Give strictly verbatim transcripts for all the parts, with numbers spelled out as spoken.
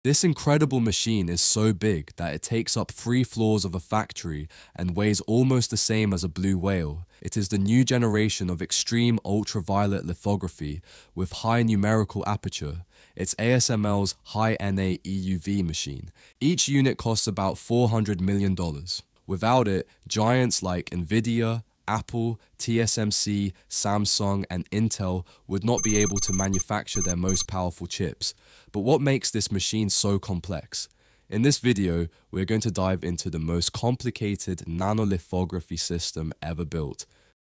This incredible machine is so big that it takes up three floors of a factory and weighs almost the same as a blue whale. It is the new generation of extreme ultraviolet lithography with high numerical aperture. It's A S M L's high-N A E U V machine. Each unit costs about four hundred million dollars. Without it, giants like NVIDIA, Apple, T S M C, Samsung, and Intel would not be able to manufacture their most powerful chips. But what makes this machine so complex? In this video, we're going to dive into the most complicated nanolithography system ever built.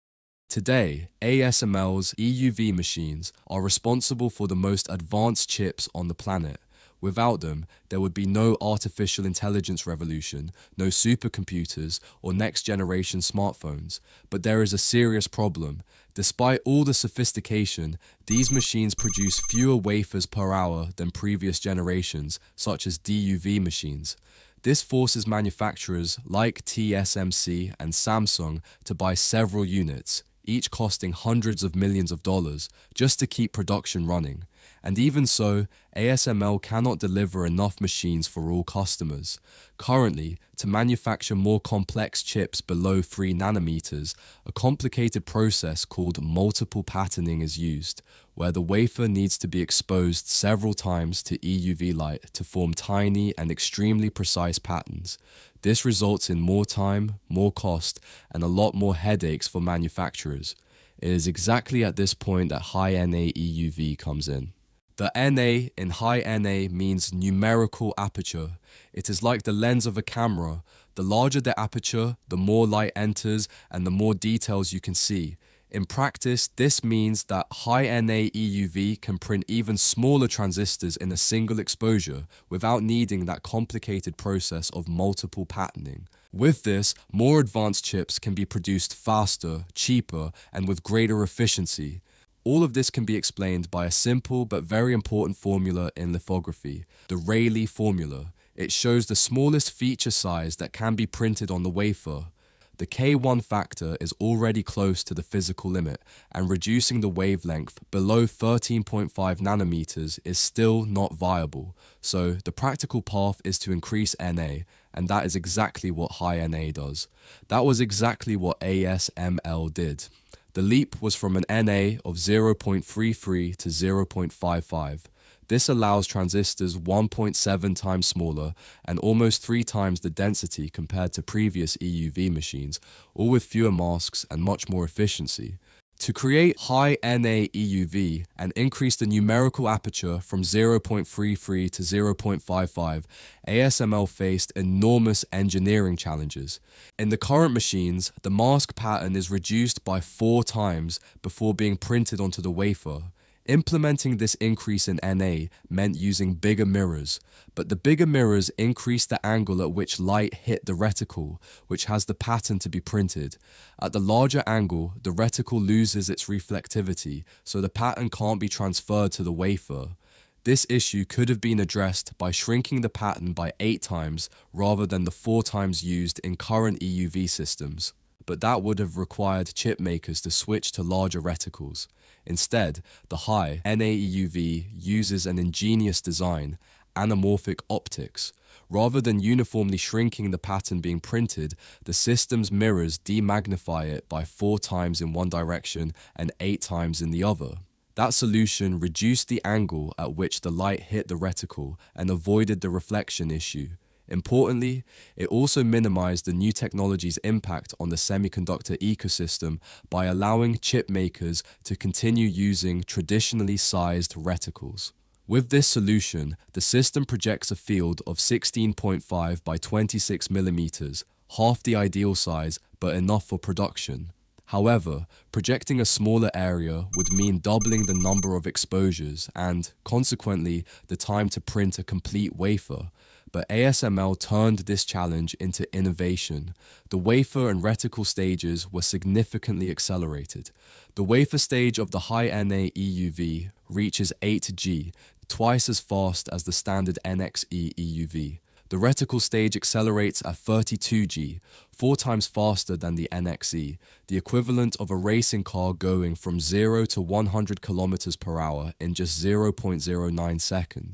Today, A S M L's E U V machines are responsible for the most advanced chips on the planet. Without them, there would be no artificial intelligence revolution, no supercomputers, or next-generation smartphones. But there is a serious problem. Despite all the sophistication, these machines produce fewer wafers per hour than previous generations, such as D U V machines. This forces manufacturers like T S M C and Samsung to buy several units, each costing hundreds of millions of dollars, just to keep production running. And even so, A S M L cannot deliver enough machines for all customers. Currently, to manufacture more complex chips below three nanometers, a complicated process called multiple patterning is used, where the wafer needs to be exposed several times to E U V light to form tiny and extremely precise patterns. This results in more time, more cost, and a lot more headaches for manufacturers. It is exactly at this point that high-N A E U V comes in. The N A in high-N A means numerical aperture. It is like the lens of a camera. The larger the aperture, the more light enters and the more details you can see. In practice, this means that high-N A E U V can print even smaller transistors in a single exposure without needing that complicated process of multiple patterning. With this, more advanced chips can be produced faster, cheaper, and with greater efficiency. All of this can be explained by a simple but very important formula in lithography, the Rayleigh formula. It shows the smallest feature size that can be printed on the wafer. The K one factor is already close to the physical limit, and reducing the wavelength below thirteen point five nanometers is still not viable. So the practical path is to increase N A, and that is exactly what high-N A does. That was exactly what A S M L did. The leap was from an N A of zero point three three to zero point five five. This allows transistors one point seven times smaller and almost three times the density compared to previous E U V machines, all with fewer masks and much more efficiency. To create high-N A E U V and increase the numerical aperture from zero point three three to zero point five five, A S M L faced enormous engineering challenges. In the current machines, the mask pattern is reduced by four times before being printed onto the wafer. Implementing this increase in N A meant using bigger mirrors, but the bigger mirrors increase the angle at which light hit the reticle, which has the pattern to be printed. At the larger angle, the reticle loses its reflectivity, so the pattern can't be transferred to the wafer. This issue could have been addressed by shrinking the pattern by eight times rather than the four times used in current E U V systems. But that would have required chip makers to switch to larger reticles. Instead, the high-N A E U V uses an ingenious design, anamorphic optics. Rather than uniformly shrinking the pattern being printed, the system's mirrors demagnify it by four times in one direction and eight times in the other. That solution reduced the angle at which the light hit the reticle and avoided the reflection issue. Importantly, it also minimized the new technology's impact on the semiconductor ecosystem by allowing chip makers to continue using traditionally sized reticles. With this solution, the system projects a field of sixteen point five by twenty-six millimeters, half the ideal size, but enough for production. However, projecting a smaller area would mean doubling the number of exposures and, consequently, the time to print a complete wafer. But A S M L turned this challenge into innovation. The wafer and reticle stages were significantly accelerated. The wafer stage of the high-N A E U V reaches eight G, twice as fast as the standard N X E E U V. The reticle stage accelerates at thirty-two G, four times faster than the N X E, the equivalent of a racing car going from zero to one hundred kilometers per hour in just zero point zero nine seconds.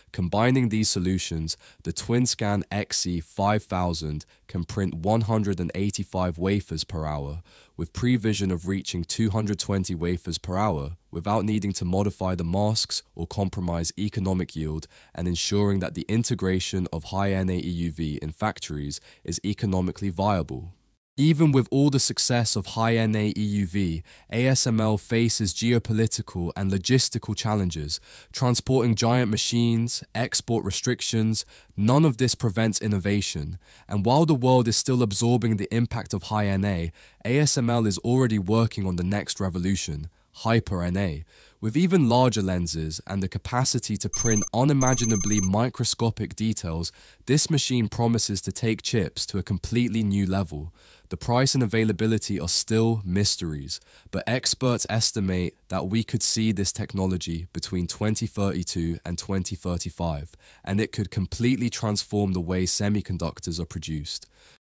Combining these solutions, the TwinScan X E five thousand can print one hundred eighty-five wafers per hour, with prevision of reaching two hundred twenty wafers per hour, without needing to modify the masks or compromise economic yield, and ensuring that the integration of high-N A E U V in factories is economically viable. Even with all the success of high-N A E U V, A S M L faces geopolitical and logistical challenges, transporting giant machines, export restrictions. None of this prevents innovation, and while the world is still absorbing the impact of high-N A, A S M L is already working on the next revolution, hyper-N A. With even larger lenses and the capacity to print unimaginably microscopic details, this machine promises to take chips to a completely new level. The price and availability are still mysteries, but experts estimate that we could see this technology between twenty thirty-two and twenty thirty-five, and it could completely transform the way semiconductors are produced.